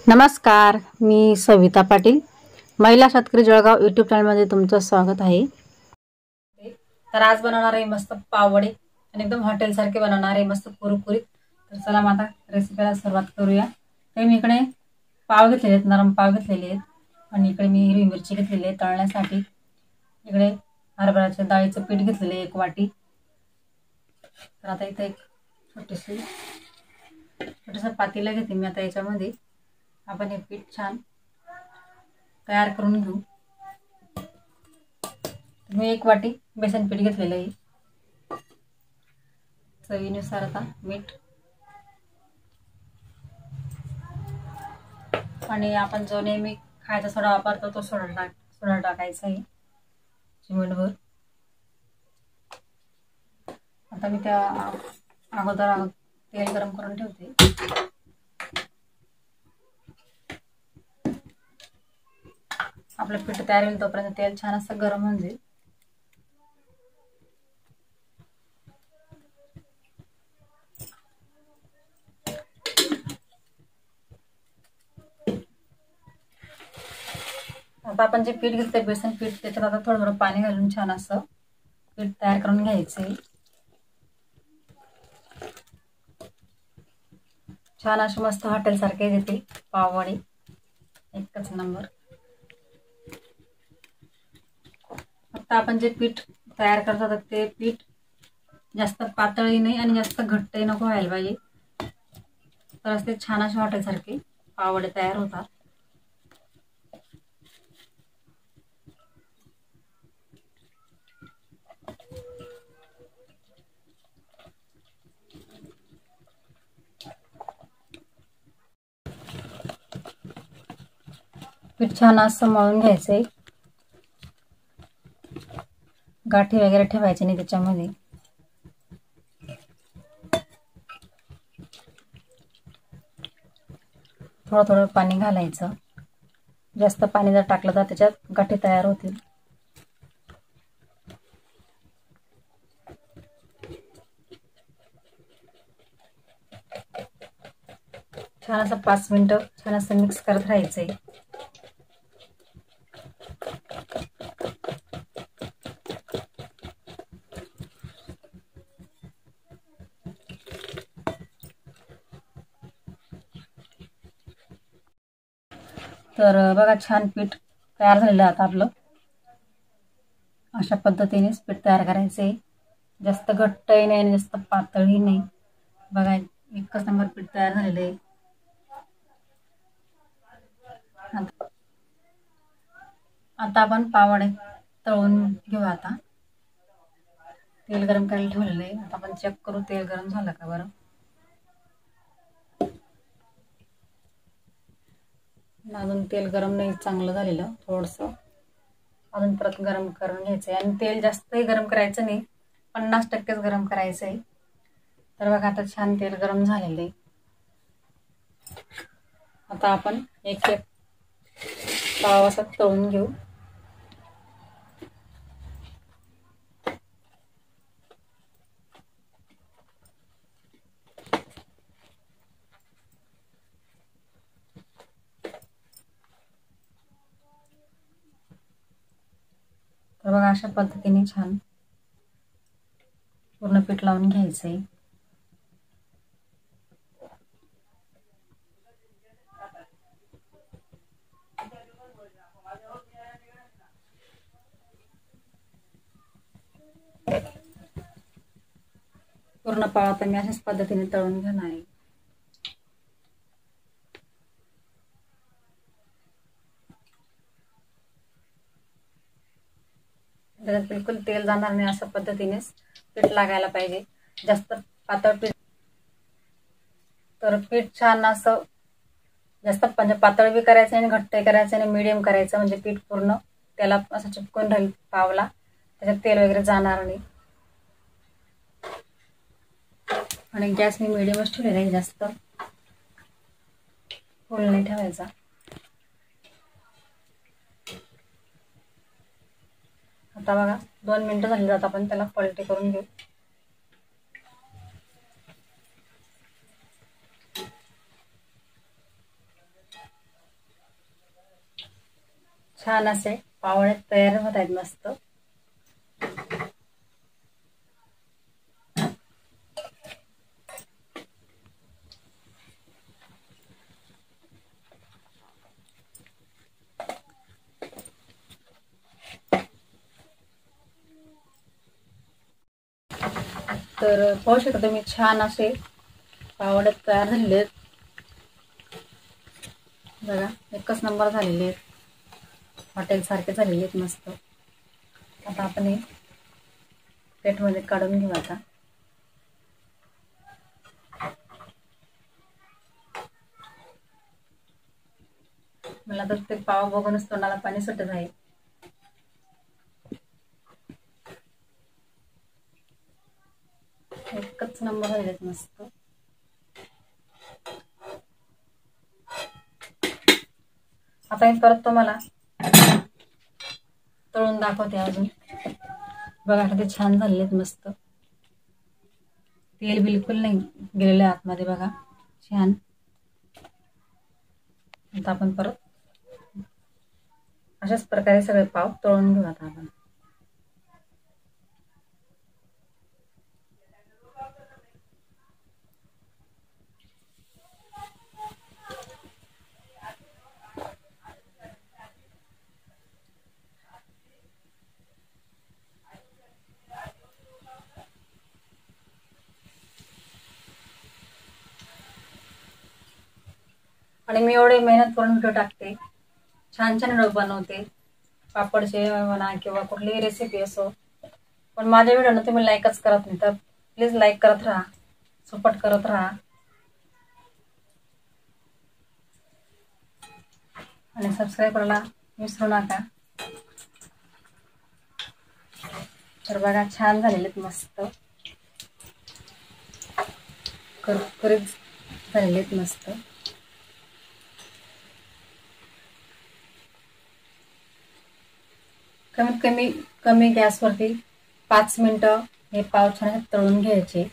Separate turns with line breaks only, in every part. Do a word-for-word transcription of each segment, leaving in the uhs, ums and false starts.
नमस्कार, मी सविता पाटील, महिला शेतकरी जळगाव यूट्यूब चॅनलमध्ये तुमचं स्वागत आहे। तर आज बनवणार आहे मस्त पाववडे आणि एकदम हॉटेलसारखे बनवणार आहे मस्त कुरकुरीत। तर चला मग आता रेसिपीला सुरुवात करूया। तर मी इकडे पाव घेतलेले आहेत, नरम पाव घेतलेले आहेत आणि इकडे मी हिरवी मिरची घेतलेली आहे तळण्यासाठी। इकडे हरभऱ्याच्या डाळीचं पीठ घेतलेले एक वाटी। तर आता इथे एक छोटीशी छोटंसं पातेलं घेते मी। आता याच्यामध्ये आपण हे पीठ छान तयार करून घेऊ। मी एक वाटी बेसन पीठ घेतलेलं आहे। चवीनुसार आता मीठ आणि आपण जो नेहमी खायचा सोडा वापरतो तो सोडा टाक सोडा टाकायचा आहे चिमूटभर। आता मी त्या अगोदर तेल गरम करून ठेवते। आपलं पीठ तयार होईल तोपर्यंत तेल छान असं गरम होऊन जाईल। आता आपण जे पीठ घेतले बेसन पीठ त्याच्यात आता थोडं थोडं पाणी घालून छान असं पीठ तयार करून घ्यायचंय। छान असे मस्त हॉटेल सारखे देते पाववडे, एकच नंबर। आता आपण जे पीठ तयार करत होतो ते पीठ जास्त पातळही नाही आणि जास्त घट्टही नको व्हायला पाहिजे, तर ते छान असे हॉटेल सारखे पाववडे तयार होतात। पीठ छान असं मळून घ्यायचंय, गाठी वगैरे ठेवायचे नाही त्याच्यामध्ये। थोडं थोडं पाणी घालायचं, जास्त पाणी जर टाकलं तर त्याच्यात गाठी तयार होतील। छान असं पाच मिनिटं छान असं मिक्स करत राहायचंय। तर बघा छान पीठ तयार झालेलं आता आपलं। अशा पद्धतीनेच पीठ तयार करायचंय, जास्त घट्टही नाही आणि जास्त पातळही नाही। बघा एकच नंबर पीठ तयार झालेलं आहे। आता आपण पाववडे तळून घेऊ। आता तेल गरम करायला ठेवलेलं आहे, आता आपण चेक करू तेल गरम झालं का बरं। अजून तेल गरम नाही चांगलं झालेलं, थोडंसं अजून परत गरम करून घ्यायचंय आणि तेल जास्तही गरम करायचं नाही, पन्नास टक्केच गरम करायचं आहे। तर बघा आता छान तेल गरम झालेलं आहे। आता आपण एक एक पाव असा तळून घेऊ। तर बघा अशा पद्धतीने छान पूर्ण पीठ लावून घ्यायचंय। पूर्ण पाव आता मी अशाच पद्धतीने तळून घेणार आहे। त्याच्यात बिलकुल तेल जाणार नाही, अशा पद्धतीनेच पीठ लागायला पाहिजे, जास्त पातळ पीठ। तर पीठ छान असं जास्त म्हणजे पातळ बी करायचं आणि घट्टही करायचं आणि मीडियम करायचं, म्हणजे पीठ पूर्ण त्याला असं चिपकून राहील पावला, त्याच्यात तेल वगैरे जाणार नाही। आणि गॅस मी मीडियमच ठेवलेला आहे, जास्त फुल नाही ठेवायचा। आता बघा दोन मिनिटं झाली, आता आपण त्याला पलटी करून घेऊ। छान असे पावळे तयार होत आहेत मस्त. तर पाहू शकता तुम्ही छान असे पावडे तयार झालेले आहेत बघा. एकच नंबर झालेले आहेत, हॉटेल सारखे झालेले आहेत मस्त. आता आपण हे प्लेटमध्ये काढून घेऊ. आता मला तर ते पाव बघूनच तोंडाला पाणी सुटत आहे. एकच नंबर झालेत मस्त. आता मी परत तुम्हाला तळून दाखवते अजून. बघा किती छान झालेत मस्त. तेल बिलकुल नाही गेलेलं आतमध्ये बघा, छान. आता आपण परत अशाच प्रकारे सगळे पाव तळून घेऊ. आता आपण आणि मी एवढे मेहनत करून व्हिडिओ टाकते, छान छान व्हिडिओ बनवते, पापडचे म्हणा किंवा कुठलीही रेसिपी असो, पण माझ्या व्हिडिओना तुम्ही लाईकच करत नाही. तर प्लीज लाईक करत राहा, सपोर्ट करत राहा आणि सबस्क्राईब करायला विसरू नका. तर बघा छान झालेले मस्त कुरकुरीत झालेले मस्त. कमीत कमी कमी गॅसवरती पाच मिनिटं हे पाव छान तळून घ्यायचे.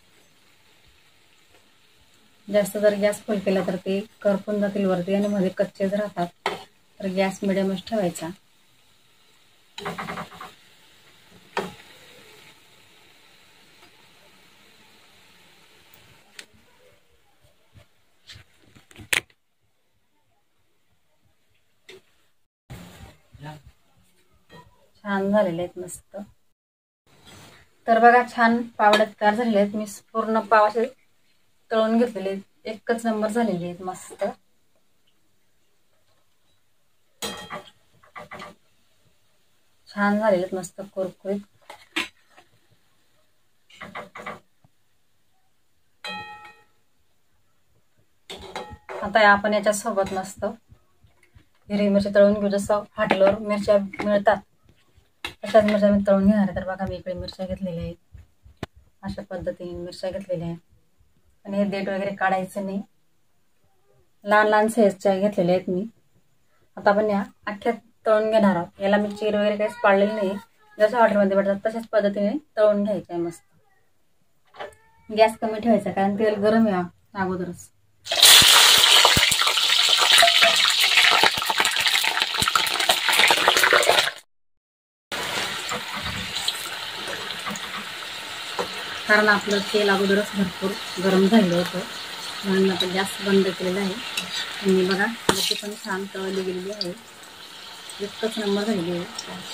जास्त जर गॅस फुल केला तर ते करपून जातील वरती आणि मध्ये कच्चेच राहतात. तर गॅस मिडियमच ठेवायचा. छान झालेले आहेत मस्त. तर बघा छान पावडे तयार झालेले आहेत. मी पूर्ण पाव असे तळून घेतलेले, एकच नंबर झालेले आहेत मस्त. छान झालेले आहेत मस्त कुरकुरीत. आता आपण याच्या सोबत मस्त हिरवी मिरची तळून घेऊ. जसं हॉटेलवर मिरच्या मिळतात तशाच मिरच्या मी तळून घेणार आहे. तर बघा मी इकडे मिरच्या घेतलेल्या आहेत, अशा पद्धतीने मिरच्या घेतलेल्या आहेत. आणि हे देठ वगैरे काढायचं नाही, लहान लहान साईजच्या घेतलेल्या आहेत मी. आता आपण या अख्ख्या तळून घेणार आहोत. याला मी चीर वगैरे काहीच पाडलेली नाही, जसं हॉटेलमध्ये भेटतात तशाच पद्धतीने तळून घ्यायचं आहे मस्त. गॅस कमी ठेवायचा कारण तेल गरम आहे अगोदरच. कारण आपलं तेल अगोदरच भरपूर गरम झालेलं होतं, म्हणून आता गॅस बंद केलेला आहे. आणि बघा मिरची पण छान तळली गेलेली आहे, एकच नंबर झालेली आहे.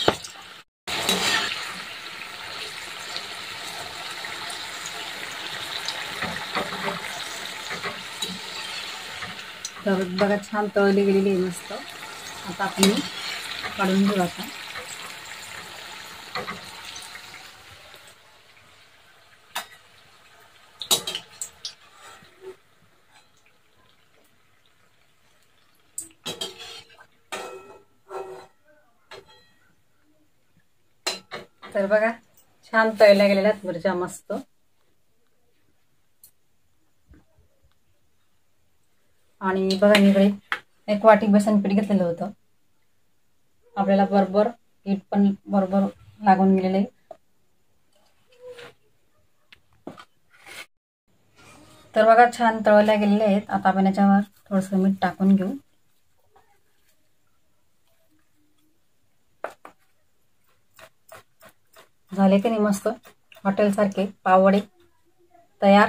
तर बघा छान तळली गेलेली आहे मस्त. आता आपण काढून घेऊ. आता तर बघा छान तळल्या गेलेल्या आहेत मिरच्या मस्त. आणि बघा मी इकडे एक वाटी बेसन पीठ घेतलेलं होतं. आपल्याला बरोबर पीठ पण बरोबर लागून गेलेलं आहे. तर बघा छान तळल्या गेलेल्या आहेत. आता आपण याच्यावर थोडंसं मीठ टाकून घेऊ. झाले की नाही मस्त हॉटेलसारखे पाववडे तयार।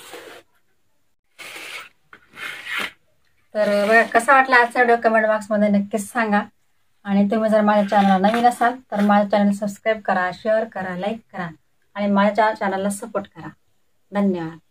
तर बघा कसा वाटला आजचा व्हिडिओ कमेंट बॉक्समध्ये नक्कीच सांगा। आणि तुम्ही जर माझ्या चॅनलला नवीन असाल तर माझ्या चॅनल सबस्क्राईब करा, शेअर करा, लाईक करा आणि माझ्या चॅनलला सपोर्ट करा। धन्यवाद।